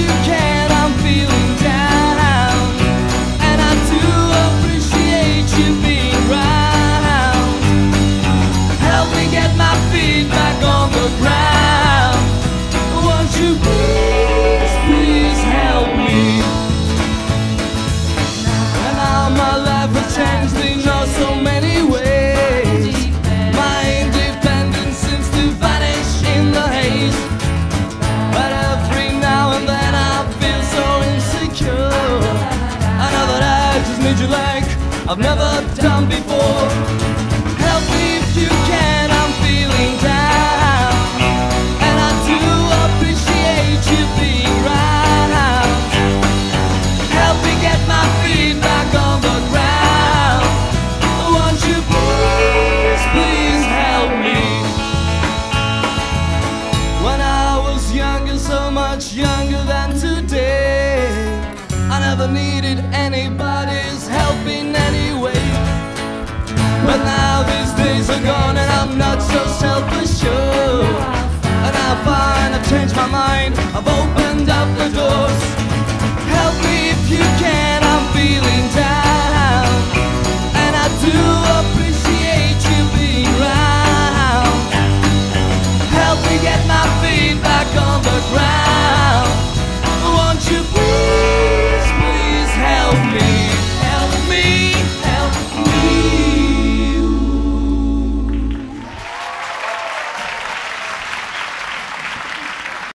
you can, I'm feeling down, and I do appreciate you being round. Help me get my feet back on the ground. Won't you please, please help me? And now my life has changed in oh so many ways. My independence seems to vanish in the haze. But every now and then I feel so insecure. I know that I just need you like I've never done before. Help me if you can, I'm feeling down, and I do appreciate you being round. Help me get my feet back on the ground. Won't you please, please help me? When I was younger, so much younger than today, I never needed anybody's help in any way. But now these days are gone and I'm not so self-assured, and I find I've changed my mind, I've opened